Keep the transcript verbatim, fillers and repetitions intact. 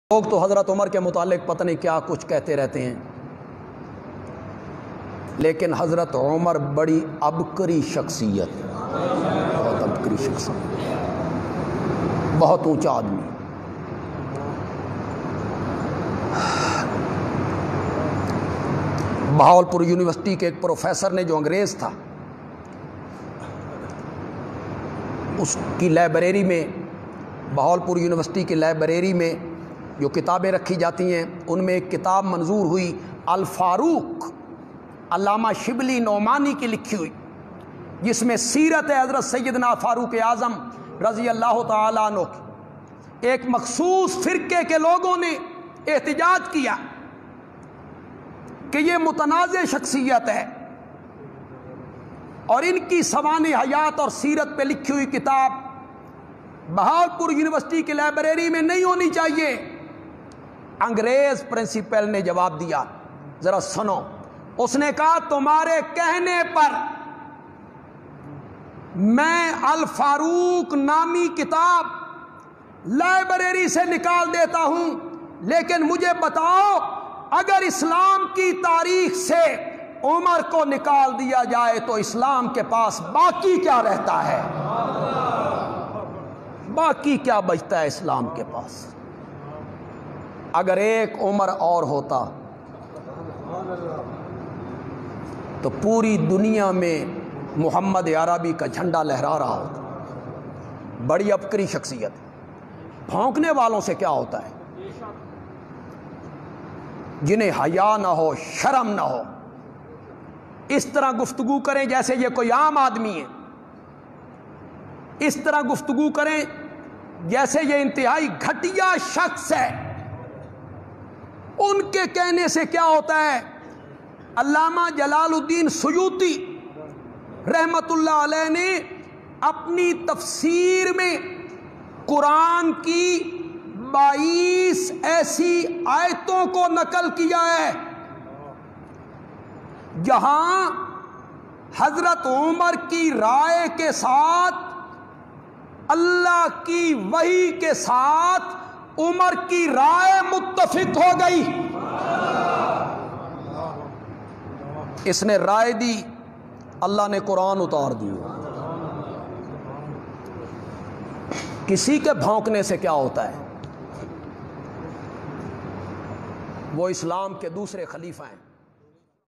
لوگ تو حضرت عمر کے متعلق پتہ نہیں کیا کچھ کہتے رہتے ہیں، لیکن حضرت عمر بڑی عبقری شخصیت، بہت عبقری شخصیت، بہت اونچا آدمی۔ بہاولپور یونیورسٹی کے ایک پروفیسر نے جو انگریز تھا، اس کی لائبریری میں، بہاولپور یونیورسٹی کی لائبریری میں جو کتابیں رکھی جاتی ہیں ان میں ایک کتاب منظور ہوئی الفاروق، علامہ شبلی نعمانی کی لکھی ہوئی، جس میں سیرت حضرت سیدنا فاروق اعظم رضی اللہ تعالیٰ عنہ کی ایک مخصوص فرقے کے لوگوں نے احتجاج کیا کہ یہ متنازع شخصیت ہے اور ان کی سوانح حیات اور سیرت پہ لکھی ہوئی کتاب بہاولپور یونیورسٹی کی لائبریری میں نہیں ہونی چاہیے۔ انگریز پرنسپل نے جواب دیا، ذرا سنو، اس نے کہا تمہارے کہنے پر میں الفاروق نامی کتاب لائبریری سے نکال دیتا ہوں، لیکن مجھے بتاؤ اگر اسلام کی تاریخ سے عمر کو نکال دیا جائے تو اسلام کے پاس باقی کیا رہتا ہے؟ باقی کیا بچتا ہے اسلام کے پاس؟ اگر ایک عمر اور ہوتا تو پوری دنیا میں محمد عربی کا جھنڈا لہرا رہا ہوتا۔ بڑی عبقری شخصیت، بھونکنے والوں سے کیا ہوتا ہے؟ جنہیں حیا نہ ہو، شرم نہ ہو، اس طرح گفتگو کریں جیسے یہ کوئی عام آدمی ہے، اس طرح گفتگو کریں جیسے یہ انتہائی گھٹیا شخص ہے۔ ان کے کہنے سے کیا ہوتا ہے؟ علامہ جلال الدین سیوطی رحمت اللہ علیہ نے اپنی تفسیر میں قرآن کی بائیس ایسی آیتوں کو نقل کیا ہے جہاں حضرت عمر کی رائے کے ساتھ، اللہ کی وحی کے ساتھ عمر کی رائے متفق ہو گئی۔ اس نے رائے دی، اللہ نے قرآن اتار دیا۔ کسی کے بھونکنے سے کیا ہوتا ہے؟ وہ اسلام کے دوسرے خلیفہ ہیں۔